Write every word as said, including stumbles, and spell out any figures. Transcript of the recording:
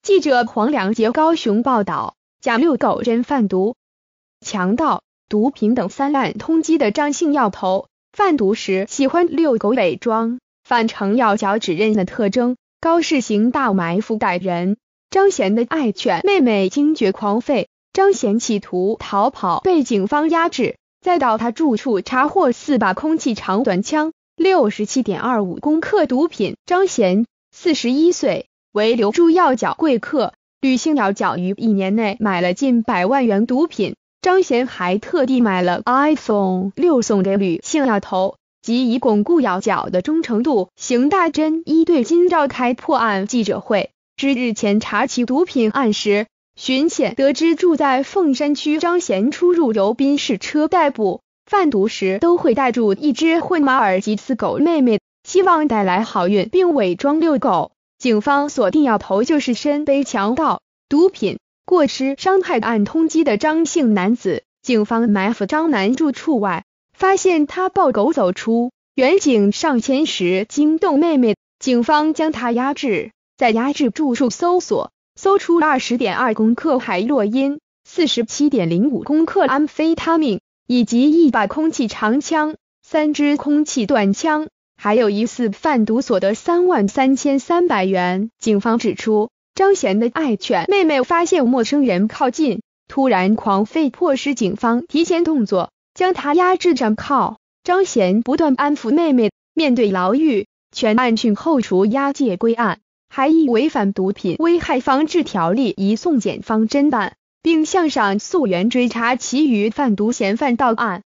记者黄良杰高雄报道，假遛狗真贩毒、强盗、毒品等三案通缉的张姓药头，贩毒时喜欢遛狗伪装，反成药脚指认的特征，高市行大埋伏逮人。张贤的爱犬妹妹惊觉狂吠，张贤企图逃跑，被警方压制，再到他住处查获四把空气长短枪、六十七点二五公克毒品。张贤，四十一岁，为留住药角贵客，吕姓药角于一年内买了近百万元毒品。张贤还特地买了 iPhone 六送给吕姓药头，即以巩固药角的忠诚度。邢大侦一队今召开破案记者会，知日前查起毒品案时，巡检得知住在凤山区张贤出入由宾士车代步，贩毒时都会带住一只混马尔济斯狗妹妹，希望带来好运，并伪装遛狗。警方锁定药头就是身背强盗、毒品、过失伤害案通缉的张姓男子。警方埋伏张男住处外，发现他抱狗走出，员警上前时惊动妹妹，警方将他压制，在压制住处搜索，搜出 二十点二公克海洛因、四十七点零五公克安非他命，以及一把空气长枪、三支空气短枪，还有疑似贩毒所得三万三千三百元。警方指出，张贤的爱犬妹妹发现陌生人靠近，突然狂吠，迫使警方提前动作，将他压制上铐。张贤不断安抚妹妹，面对牢狱，全案讯后除押解归案，还以违反毒品危害防治条例移送检方侦办，并向上诉原追查其余贩毒嫌犯到案。